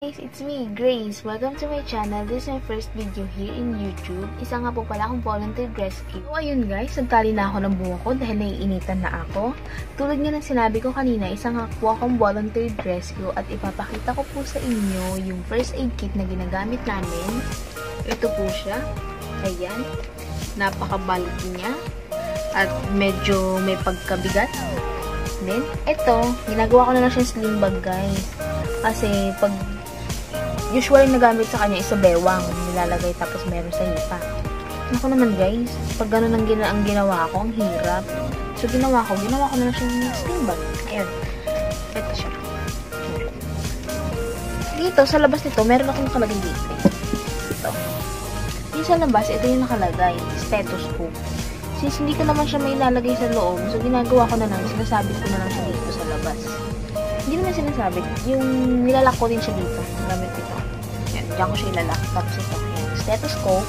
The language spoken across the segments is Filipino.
guys, it's me, Grace. Welcome to my channel. This is my first video here in YouTube. Isa nga po pala akong volunteer rescue. So ayun guys, nagtali na ako ng buhok ko dahil naiinitan na ako. Tulad nga ng sinabi ko kanina, isa nga po akong volunteer rescue at ipapakita ko po sa inyo yung first aid kit na ginagamit namin. Ito po siya. Ayan. Napakabalaki niya. At medyo may pagkabigat. Then, ito, ginagawa ko na lang siya sling bag guys. Kasi, pag usually nagamit sa kanya is sa bewang. Nilalagay tapos meron sa hipa. Ako naman guys, pag gano'n ang ginawa ko, ang hirap. So, ginawa ko na lang siya ng sling bag. Ayan. Ito siya. Dito, sa labas nito, meron akong nakalagay dito. Ito. Dito sa labas, ito yung nakalagay. Stethoscope. Since hindi ko naman siya may ilalagay sa loob, so ginagawa ko na lang, sinasabit ko na lang siya dito sa labas. Hindi naman sinasabit, yung nilalak ko din siya dito, gamit ito. Yan, diyan ko siya ilalak. Tapos ito, yan, stethoscope.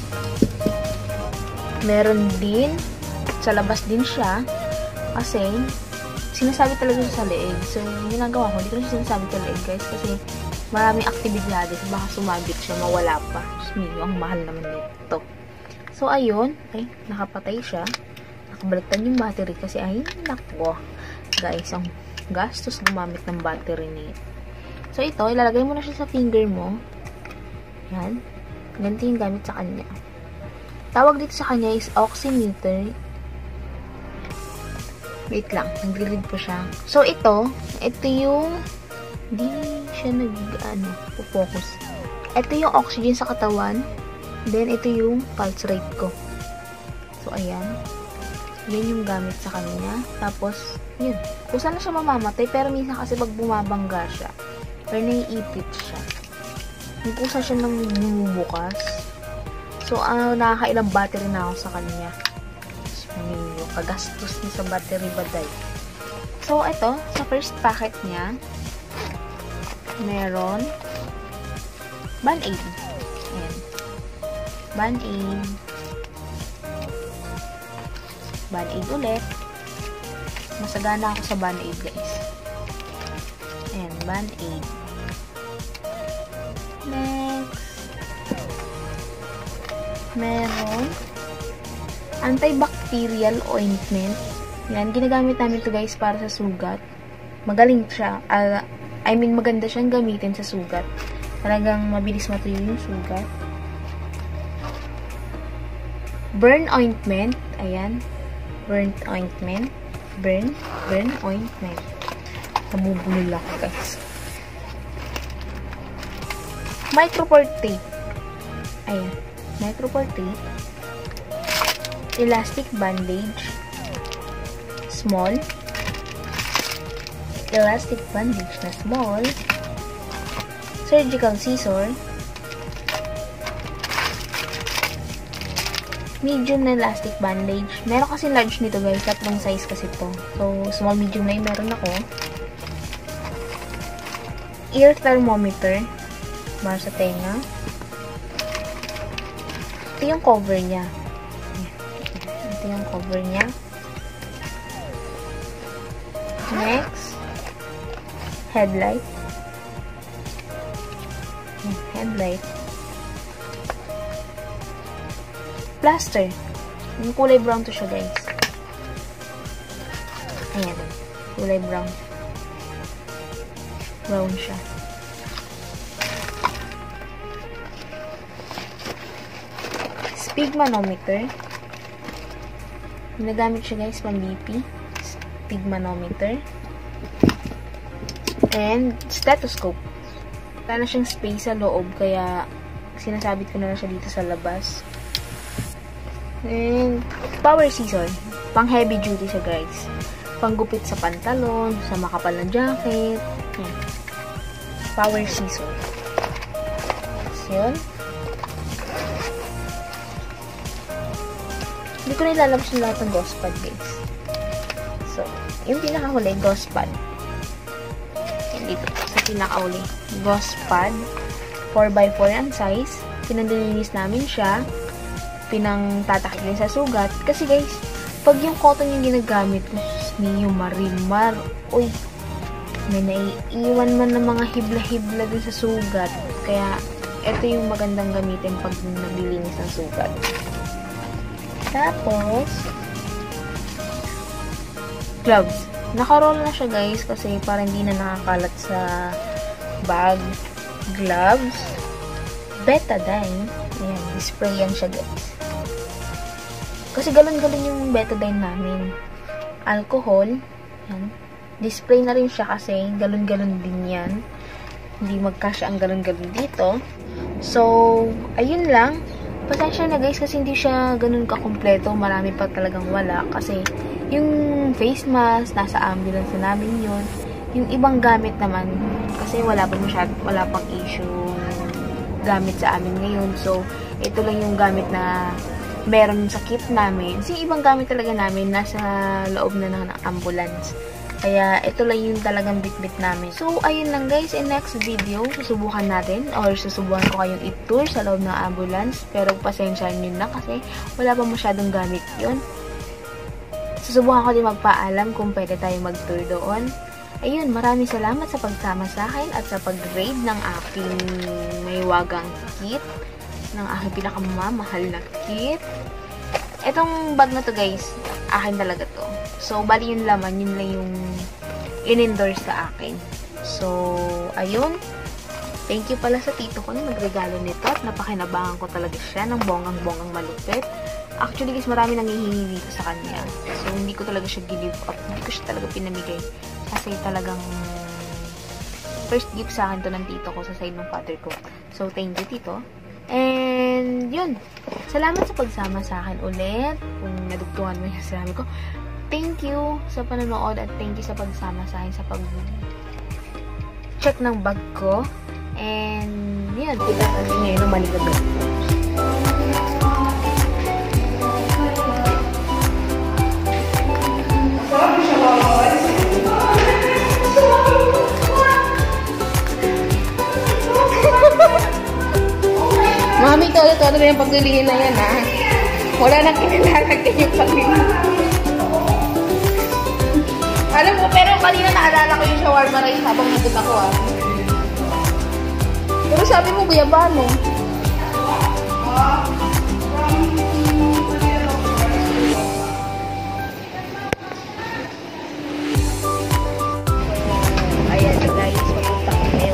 Meron din, sa labas din siya, kasi sinasabit talaga siya sa leeg. So, yung ginagawa ko, hindi ko na siya sinasabit sa leeg guys, kasi maraming aktibidades, baka sumabit siya, mawala pa. Ang mahal naman nito. So, ayun. Ay, nakapatay siya. Nakabaliktad yung battery kasi, ay, nakwo. Guys, ang gastos gumamit ng battery nito. So, ito, ilalagay mo na siya sa finger mo. Yan. Ganito yung gamit sa kanya. Tawag dito sa kanya is oximeter. Wait lang. Nagre-read po siya. So, ito yung hindi siya focus. Ito yung oxygen sa katawan. Then, ito yung pulse rate ko. So, ayan. Yan yung gamit sa kanya. Tapos, yun. Kusa na siya mamamatay, pero minsan kasi pag bumabangga siya, or naiipit siya, nagkusa siya ng bumubukas. So, nakakailang battery na ako sa kanya. So, yung kagastos niya sa battery baday. So, ito, sa first packet niya, meron Band-Aid. Ayan. Band-Aid. Band-Aid ulit. Masagana ako sa Band-Aid guys. Ayan, Band-Aid. Next. Meron antibacterial ointment. Yan, ginagamit namin ito guys para sa sugat. Magaling siya. Maganda siyang gamitin sa sugat. Talagang mabilis matuyo yung sugat. Burn ointment. Ayan. Burn ointment. Burn ointment. Namubulol ako, guys. Micropore tape. Ayan. Micropore tape. Elastic bandage. Small. Elastic bandage na small. Surgical scissor. Medium na elastic bandage. Meron kasi large nito guys. Tatlong size kasi to. So, small, medium na yung meron ako. Ear thermometer. Para sa tenga. Ito yung cover niya. Ito yung cover niya. Next. Headlight. Headlight. Plaster. Yung kulay brown to siya, guys. Ayan. Kulay brown. Brown siya. Sphygmanometer. Ginagamit siya, guys, pang BP. Sphygmanometer. And stethoscope. Wala na siyang space sa loob, kaya sinasabit ko na lang siya dito sa labas. And power scissor. Pang heavy duty siya guys. Panggupit sa pantalon, sa makapal na jacket. Yan. Power scissor. So, yun. Hindi ko na ilalabas yung lahat ng gauze pad guys. So, yung pinakahuli, gauze pad. Yan dito. Sa pinakahuli. Gauze pad. 4x4 ang size. Pinandilinis namin siya. Pinangtatakip din sa sugat. Kasi guys, pag yung cotton yung ginagamit, yung marimar, uy, may naiiwan man ng mga hibla-hibla din sa sugat. Kaya, ito yung magandang gamitin pag naglilinis ng sugat. Tapos, gloves. Naka-roll na siya guys kasi para hindi na nakakalat sa bag. Gloves. Betadine. Ayan, disprayan siya guys. Kasi galon-galon yung betadine namin. Alcohol. Ayan. Display na rin siya kasi galon-galon din yan. Hindi magkasya ang galon-galon dito. So, ayun lang. Pasensya na guys kasi hindi siya ganun kakumpleto. Marami pa talagang wala kasi yung face mask, nasa ambulance na namin yun. Yung ibang gamit naman, kasi wala pang issue gamit sa amin ngayon. So, ito lang yung gamit na meron sa kit namin. Kasi ibang gamit talaga namin, nasa loob na ng ambulance. Kaya, ito lang yung talagang bit-bit namin. So, ayun lang guys. In next video, susubukan natin or susubukan ko kayong i-tour sa loob ng ambulance. Pero, pasensyahan nyo na kasi wala pa masyadong gamit yun. Susubukan ko din magpaalam kung pwede tayo mag-tour doon. Ayun, maraming salamat sa pagsama sa akin at sa pag-grade ng aking maywagang kit. Ng aking pinakamamahal na kit. Etong bag na to guys, akin talaga to. So, bali yung laman, yun lang yung in-endorse sa akin. So, ayun. Thank you pala sa tito ko na nagregalo nito at napakinabangan ko talaga siya ng bonggang-bonggang malupit. Actually, guys, marami nanghihingi dito sa kanya. So, hindi ko talaga siya give up. Hindi ko siya talaga pinamigay. Kasi talagang first gift sa akin to ng tito ko sa side ng father ko. So, thank you, tito. And, yun. Salamat sa pagsama sa akin ulit. Kung nadugtungan mo yung sinabi ko. Thank you sa panonood at thank you sa pagsama sa akin sa pag-check ng bag ko. And, yun. Kita natin ngayon ng maligagag. Mami, todo na yung paglilihin na yan, ha? Wala nang kinilalagyan yung paglilihin. Alam mo, pero kanina naalala ko yung shawarma rice habang nandun ako, ha? Pero sabi mo, guyabano. Ayan, guys. Papunta ko kayo.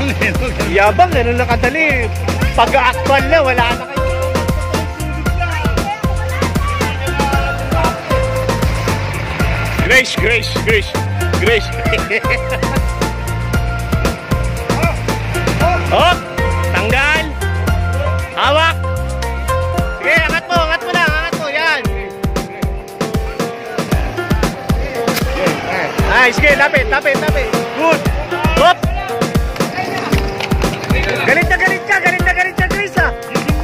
Yabang, ano nakadali. Pag-aaktual na, wala na kayo. Grace, Grace, Grace, Grace. Hop, tanggal. Hawak. Sige, angat mo lang, angat mo, yan. Ay, sige, lapit, lapit, lapit. Good. Hop. Galit na galit ka, Grace, ha.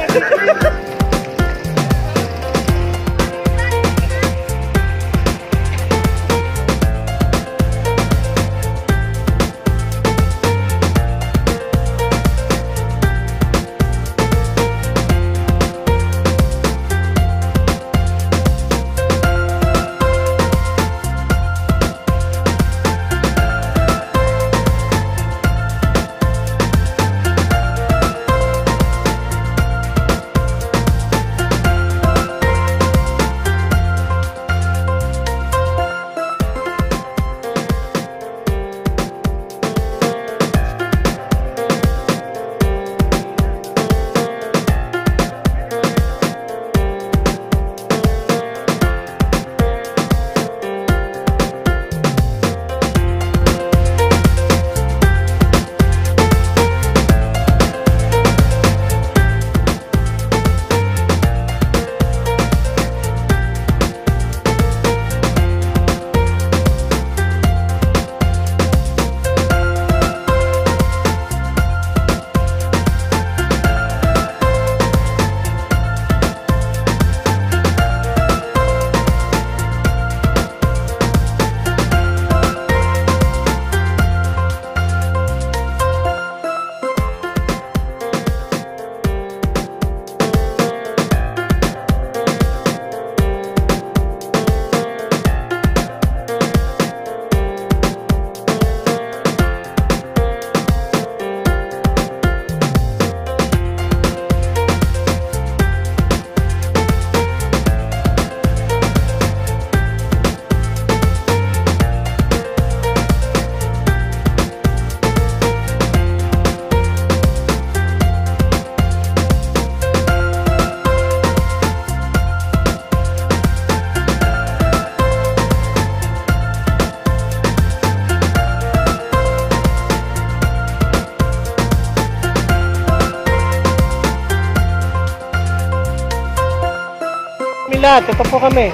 Lahat, ito po kami.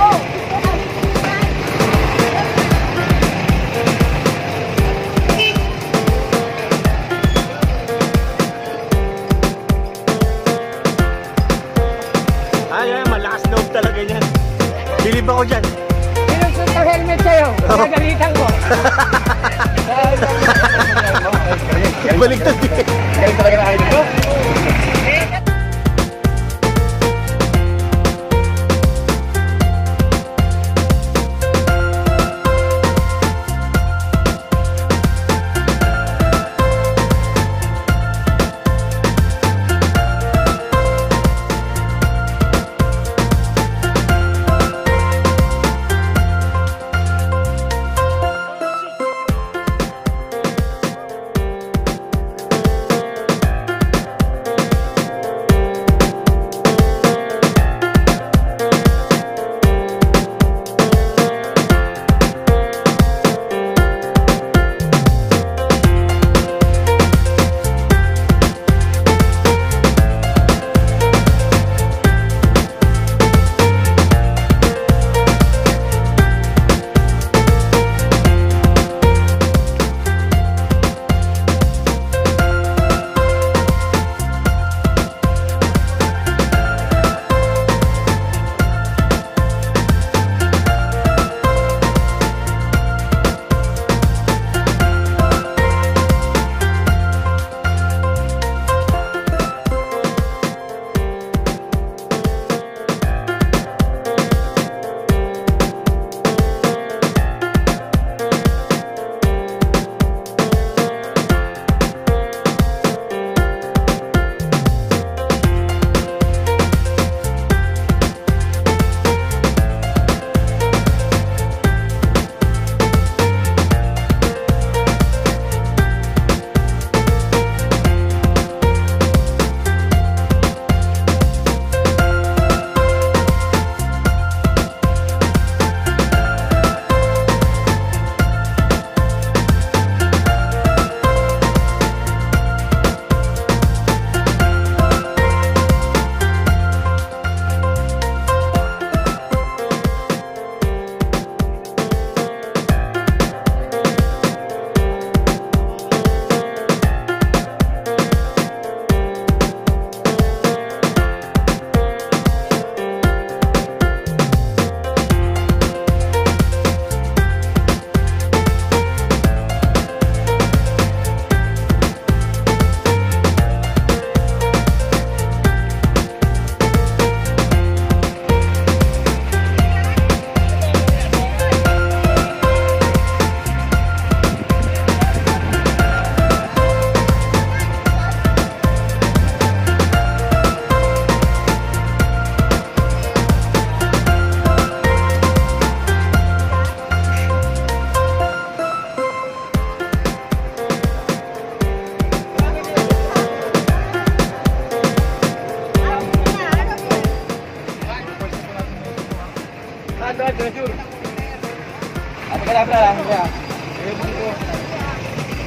Ay, malakas loob talaga yan. Bilib ako dyan. Sinusot ang helmet sa'yo. Nagalitan ko. Baligtad din. Galing talaga na kayo dito.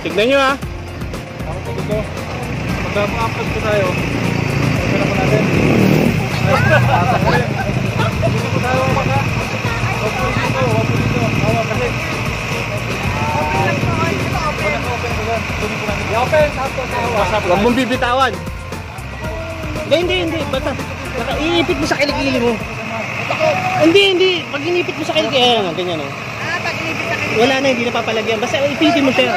Tignan nyo ha. Ako po dito. Magkama-upload po tayo. Ito na po natin. Dito po tayo, wag ha. Wag po dito. Hawak kasi. I-open, tapos tawa. Huwag mong bibitawan. Hindi. Basta iipit mo sa kilikili mo. Hindi. Pag inipit mo sa kilikili, ayan, ganyan o. Pag inipit sa kilikili. Wala na, hindi na papalagyan. Basta ipitin mo siya.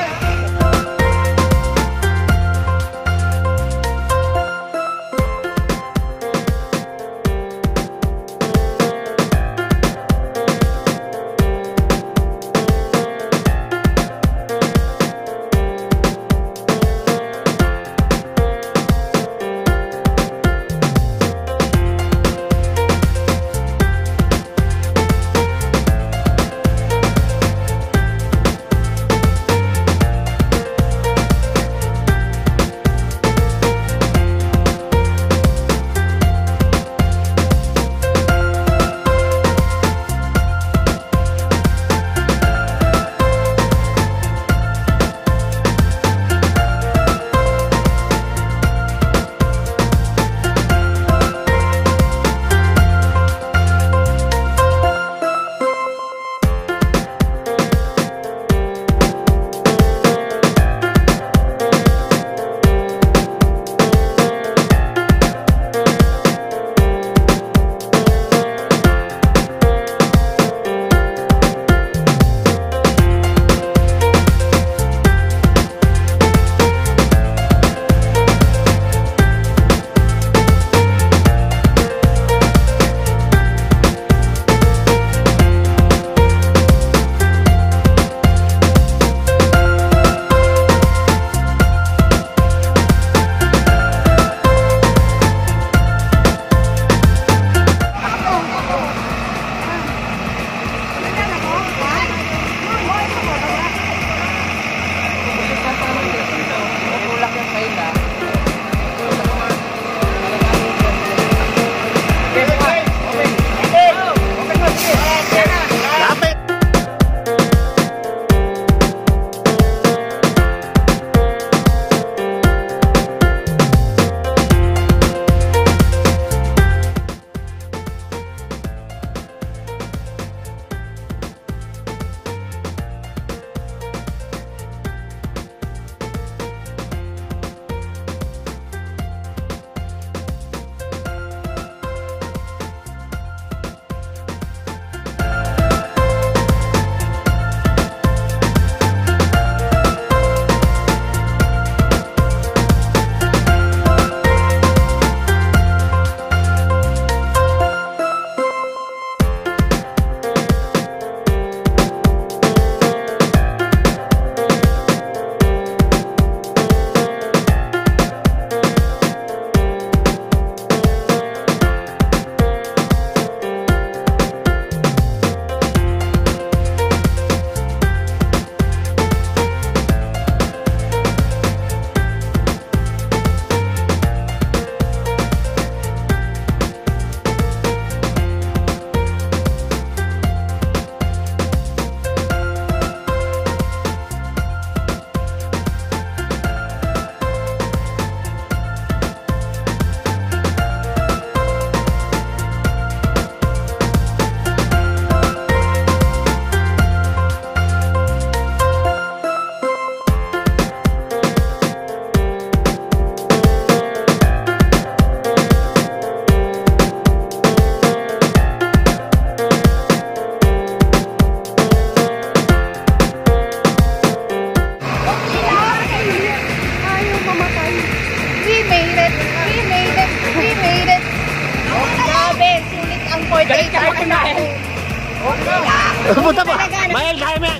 Punta pa. Mahal, kaya mo yan.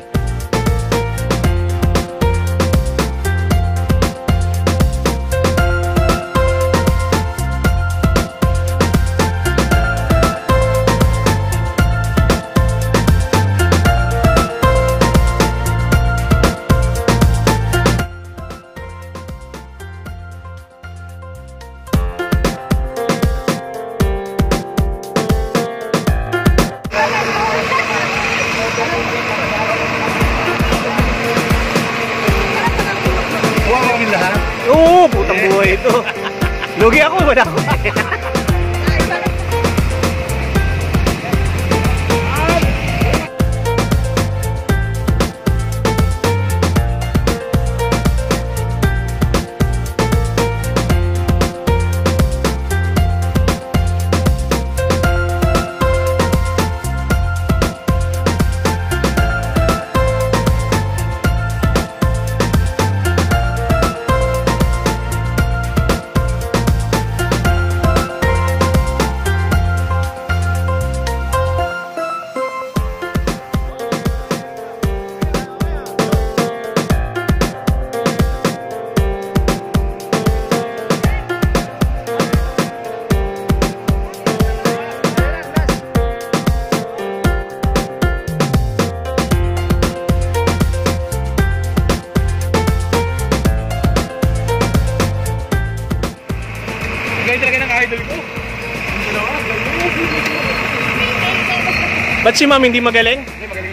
Oo, putang buhay ito. Lugi ako, wala ako. Gaya talaga ng idol ko. Ba't si ma'am hindi magaling? Hindi magaling.